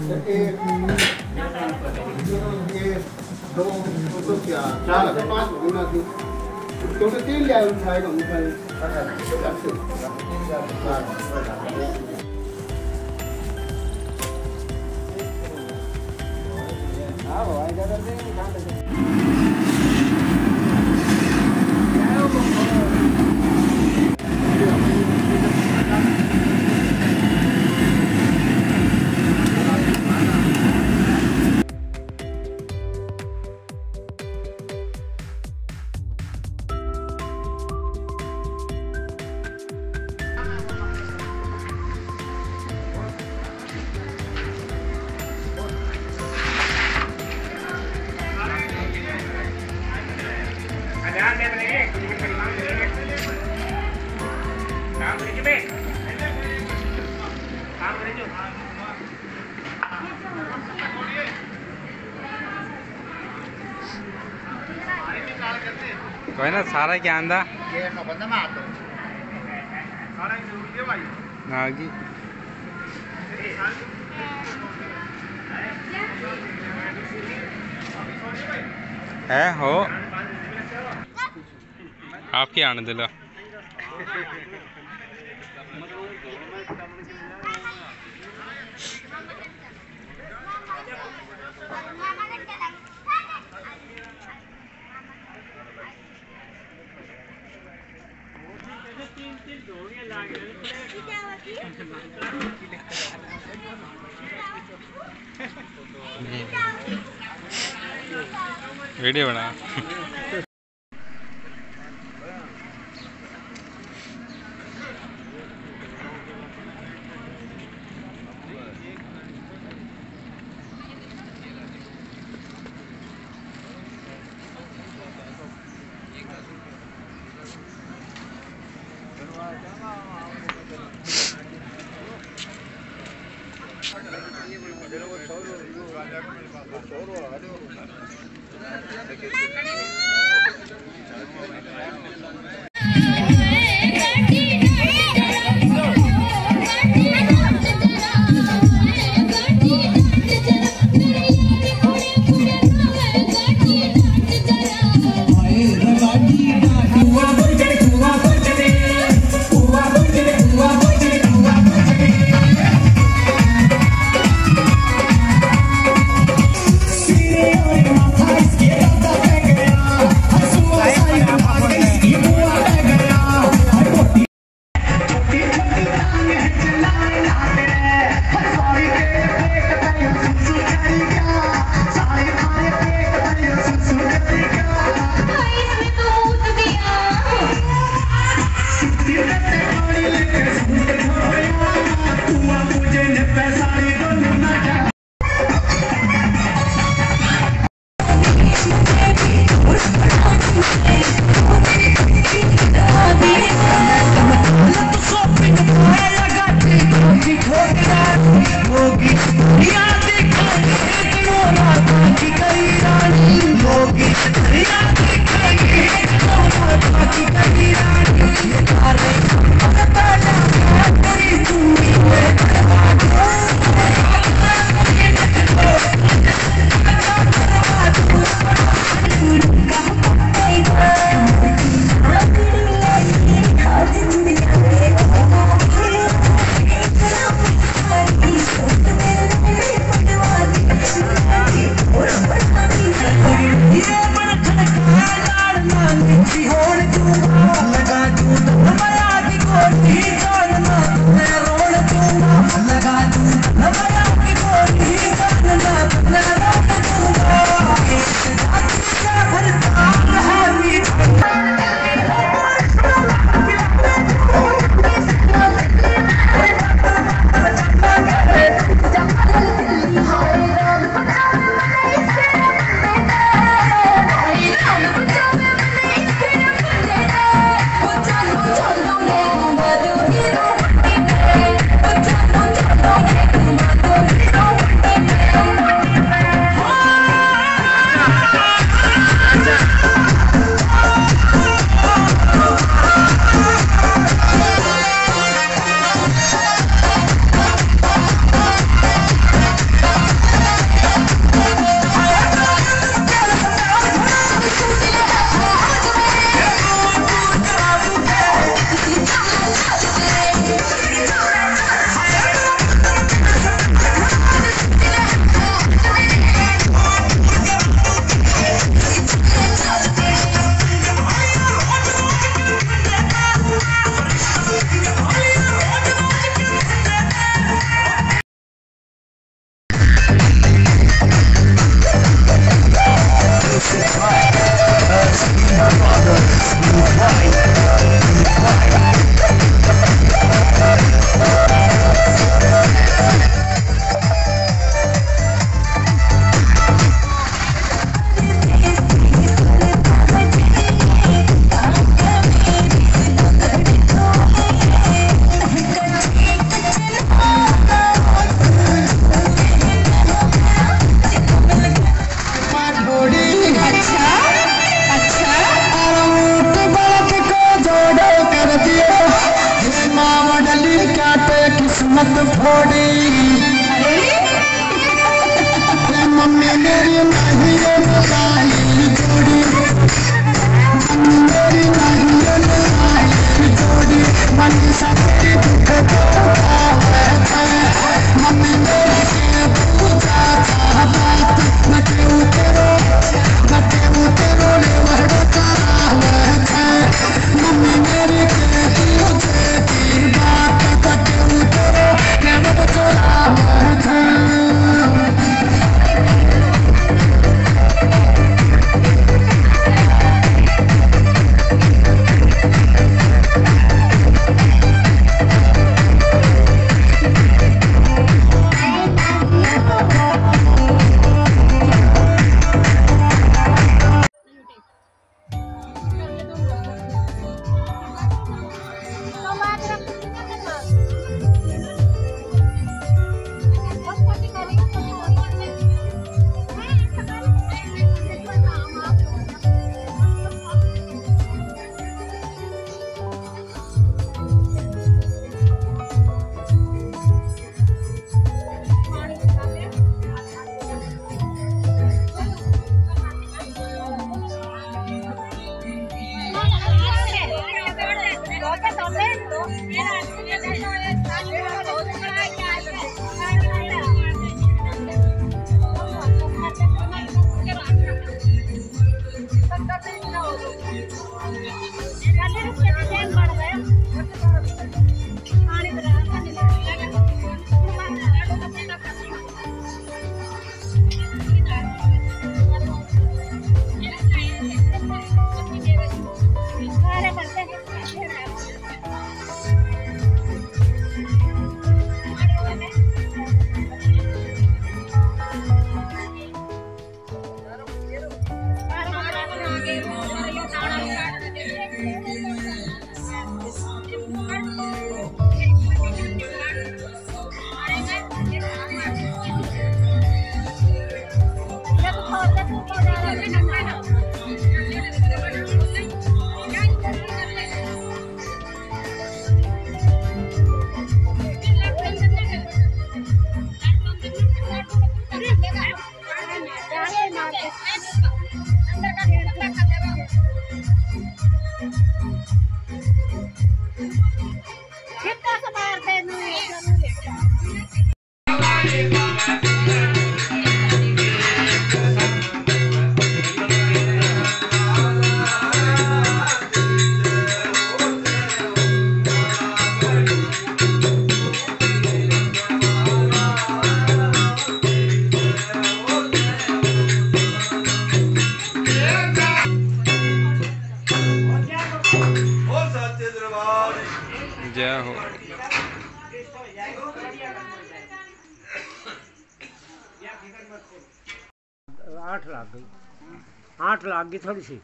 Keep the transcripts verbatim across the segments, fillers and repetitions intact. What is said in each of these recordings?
एक दो तो क्या चार से पाँच होना थी क्योंकि तीन ले आए उठाएगा उठाए हाँ वो आएगा तो देंगे कहाँ तक कोई ना सारा क्या आंदा ये ना बंदा मार दो सारा जरूरी है भाई आगे है हो आपके आने दिला वीडियो बना Kuwa मम्मी मेरी नहीं रे बताई जोड़ी मम्मी मेरी नहीं रे बताई जोड़ी मम्मी सबके दुख मम्मी मेरी से पूछा था बात मटे उतरो मटे उतरो ले वहड़ता मम्मी मेरी के पूछे की बात मटे उतरो ले वहड़ता जय हो। आठ लाख गई आठ लाख की थोड़ी सी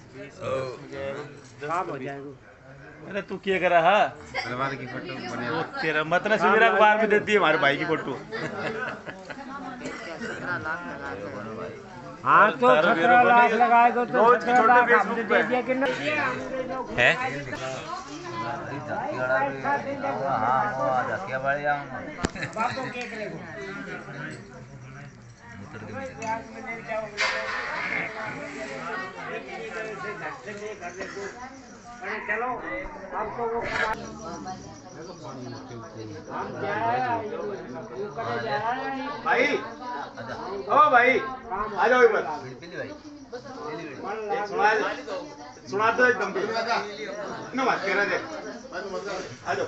काम हो जाएगा। अरे तू क्या कर रहा है? परिवार की फोटो बने वो तेरा मतलब सवेरा अखबार में देती है हमारे भाई की फोटो। हाँ तो सत्रह लाख लगाएगा तो सत्रह लाख हमने दे दिया कि नहीं है। बापू के करेगा चलो अब तो वो भाई ओ भाई आ जाओ इधर सुना सुना दो एकदम ना मत करा दे आ जाओ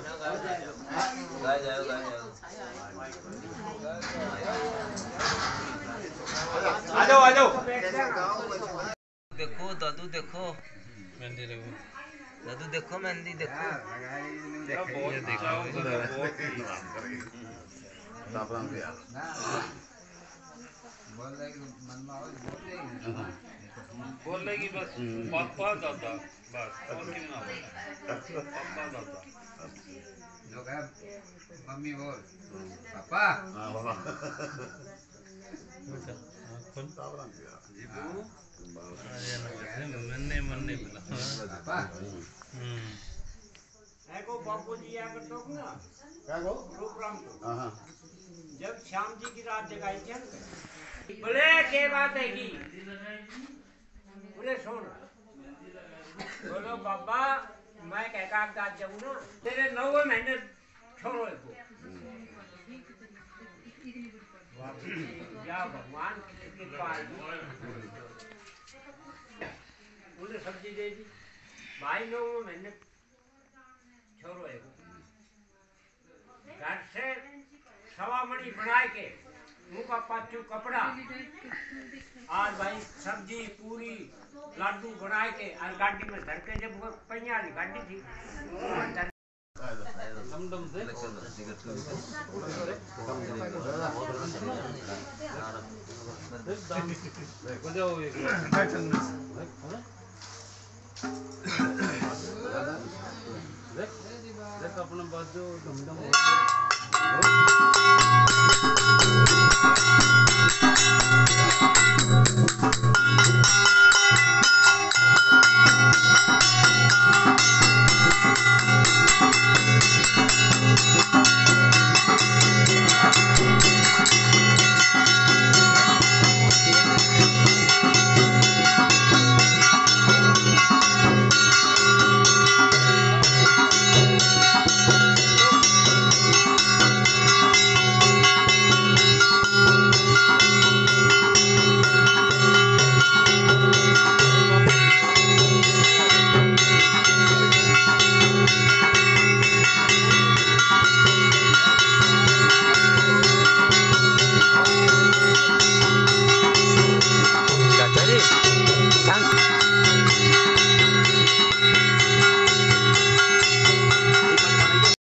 आ जाओ आ जाओ देखो दादू देखो मेहंदी देखो दादू देखो मेहंदी देखो बोल लेगी बस पापा दादा बस और क्यों ना पापा दादा लोग है मम्मी बोल पापा हां बाबा मन्ने मन्ने बोला पापा हम्म है को बापू जी आकर तो ना क्या कहो? रूपराम को हाँ हाँ जब श्याम जी की रात जगाई थी बोले के बात है की बोले सुन बोलो बाबा मैं कहका गाज जाऊँ ना तेरे नौवे महीने छोड़ो को या भगवान की कृपा उन्हें सब्जी दे दी भाई नौवे महीने छोड़ो है घर से सवा मणि बना के मुँह का पाचू कपड़ा और भाई सब्जी पूरी लाडू बना के और गाड़ी में धर के जब वो पहिया वाली गाड़ी थी देख अपना बाजू धमधम